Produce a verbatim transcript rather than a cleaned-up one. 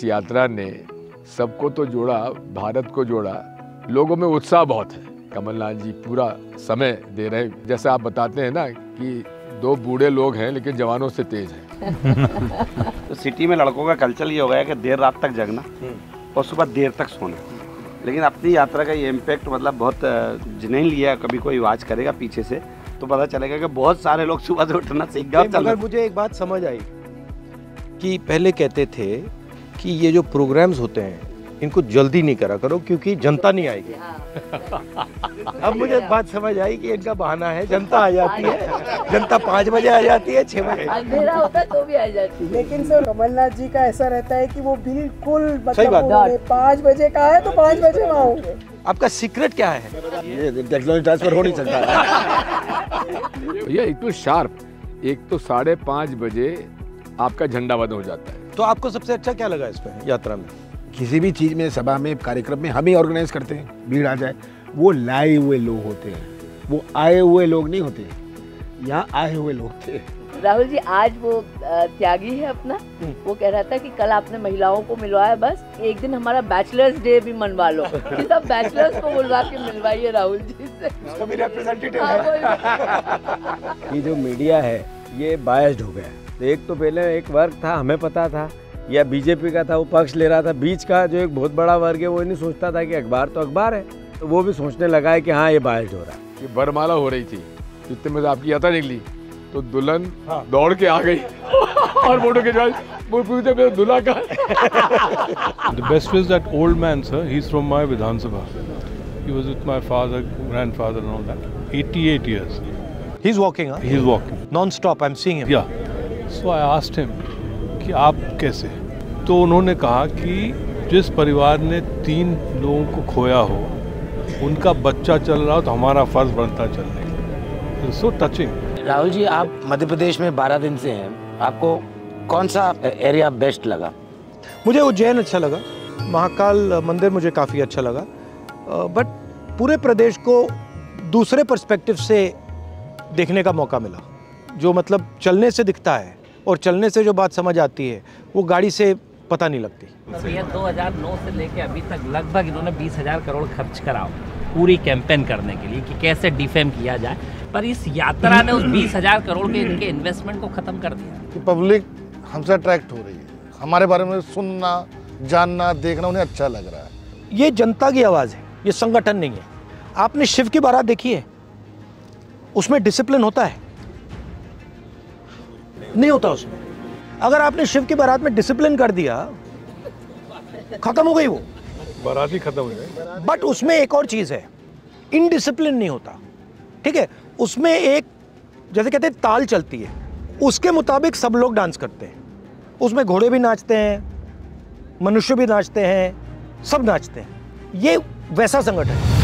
यात्रा ने सबको तो जोड़ा, भारत को जोड़ा। लोगों में उत्साह बहुत है। कमलनाथ जी पूरा समय दे रहे हैं। जैसे आप बताते हैं ना कि दो बूढ़े लोग हैं लेकिन जवानों से तेज हैं। तो सिटी में लड़कों का कल्चर ये हो गया कि देर रात तक जगना और सुबह देर तक सोना। लेकिन अपनी यात्रा का ये इम्पैक्ट मतलब बहुत जिन्हें लिया, कभी कोई आवाज़ करेगा पीछे से तो पता चलेगा कि बहुत सारे लोग सुबह से उठना सीख गए। मगर मुझे एक बात समझ आई कि पहले कहते थे कि ये जो प्रोग्राम्स होते हैं इनको जल्दी नहीं करा करो क्योंकि जनता नहीं आएगी। अब मुझे बात समझ आई कि इनका बहाना है, जनता आ जाती है, जनता पाँच बजे आ जाती है, छह बजे अंधेरा होता तो भी आ जाती है। लेकिन सर कमलनाथ जी का ऐसा रहता है कि वो बिल्कुल सही बात, पाँच बजे का है तो पाँच बजे वहाँ होंगे। आपका सीक्रेट क्या है? ये टेक्नोलॉजी ट्रांसफर हो नहीं सकता। भैया एक तो शार्प, एक तो साढ़े पाँच बजे आपका झंडा बंद हो जाता है। तो आपको सबसे अच्छा क्या लगा इसमें यात्रा में? किसी भी चीज़ में, सभा में, कार्यक्रम में हम ही ऑर्गेनाइज करते हैं, भीड़ आ जाए। वो लाए हुए लोग होते हैं, वो आए हुए लोग नहीं होते। यहाँ आए हुए लोग थे। राहुल जी आज वो त्यागी है अपना, वो कह रहा था कि कल आपने महिलाओं को मिलवाया, बस एक दिन हमारा बैचलर्स डे भी मनवा लो कि सब बैचलर्स को बुलवा के मिलवाइए राहुल जी से। इसको भी रिप्रेजेंटेटिव हाँ, है। ये जो मीडिया है ये बायस्ड हो गया। एक तो पहले एक वर्ग था, हमें पता था, या बीजेपी का था, वो पक्ष ले रहा था। बीच का जो एक बहुत बड़ा वर्ग है वो नहीं सोचता था कि अखबार तो अखबार है, तो वो भी सोचने लगा है कि हाँ ये बायस्ड हो रहा है। ये वरमाला हो रही थी, इतने में आपकी यात्रा निकली तो दुल्हन हाँ। दौड़ के आ गई और फोटो खिंचवाई। वो पूछते मेरे दूल्हा का। The best is that old man, sir. He's from my Vidhan Sabha. He was with my father, grandfather, and all that. eighty-eight years. He's walking, huh? He's walking Non-stop. I'm seeing him. Yeah. So I asked him कि आप कैसे? तो उन्होंने कहा कि जिस परिवार ने तीन लोगों को खोया हो, उनका बच्चा चल रहा हो तो हमारा फर्ज बनता चलने का। So touching. राहुल जी, आप मध्य प्रदेश में बारह दिन से हैं, आपको कौन सा एरिया बेस्ट लगा? मुझे उज्जैन अच्छा लगा, महाकाल मंदिर मुझे काफ़ी अच्छा लगा, बट पूरे प्रदेश को दूसरे पर्सपेक्टिव से देखने का मौका मिला। जो मतलब चलने से दिखता है और चलने से जो बात समझ आती है वो गाड़ी से पता नहीं लगती। भैया दो हज़ार नौ से लेके अभी तक लगभग इन्होंने बीस हजार करोड़ खर्च करा पूरी कैंपेन करने के लिए कि कैसे डिफेम किया जाए, पर इस यात्रा ने उस बीस हजार करोड़ के इनके इन्वेस्टमेंट को खत्म कर दिया। कि पब्लिक हमसे अट्रैक्ट हो रही है, हमारे बारे में सुनना, जानना, देखना उन्हें अच्छा लग रहा है। ये जनता की आवाज़ है, ये संगठन नहीं है। आपने शिव की बारात देखी है? उसमें डिसिप्लिन होता है? नहीं होता उसमें। अगर आपने शिव की बारात में डिसिप्लिन कर दिया, खत्म हो गई वो बारात ही खत्म हो जाए। बट उसमें एक और चीज है, इनडिसिप्लिन नहीं होता, ठीक है? उसमें एक जैसे कहते हैं ताल चलती है, उसके मुताबिक सब लोग डांस करते हैं। उसमें घोड़े भी नाचते हैं, मनुष्य भी नाचते हैं, सब नाचते हैं। ये वैसा संगठन है।